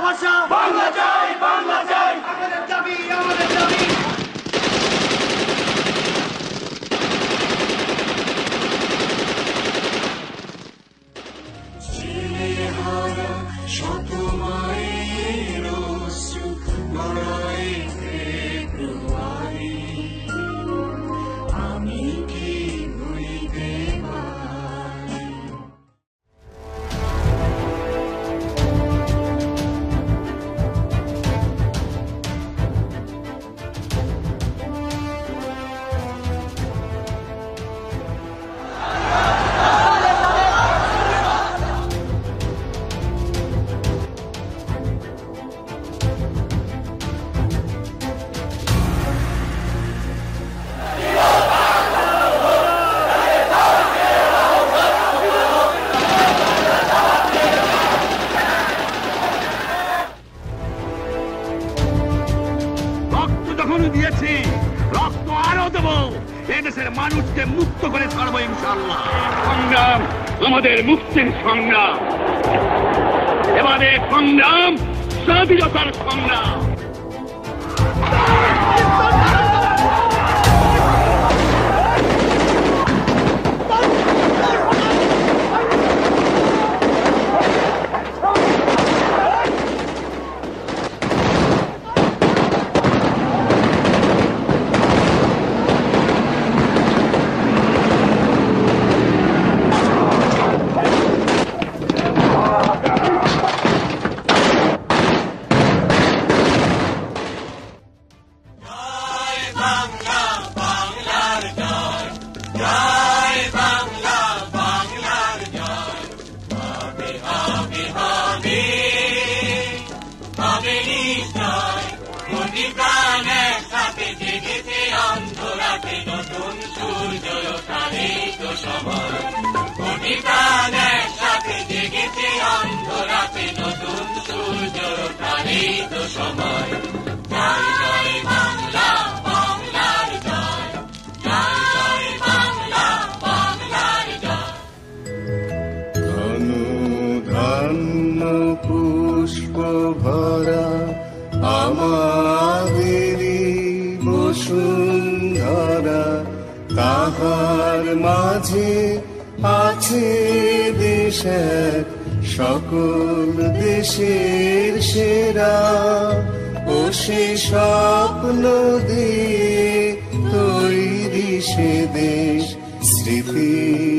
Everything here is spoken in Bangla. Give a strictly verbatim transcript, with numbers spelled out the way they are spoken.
ভাষা বাংলা চাই, বাংলা চাই, আমাদের দাবি, আমাদের দাবি। শত মায়ের অশ্রু গড়ায় ফেব্রুয়ারি, আমি কি ভুলিতে পারি? দিয়েছি, রক্ত আরো দেবো, এদেশের মানুষকে মুক্ত করে ছাড়বো ইনশাআল্লাহ। সংগ্রাম আমাদের মুক্তির সংগ্রাম, এবারে সংগ্রাম স্বাধীনতার সংগ্রাম। পুষ্প ভরা আমাদেরই বসুন্ধরা, তাহার মাঝে আছে দেশ এক, সকল দেশের সেরা। ও সে স্বপ্ন দিয়ে তৈরি সে দেশ, স্মৃতি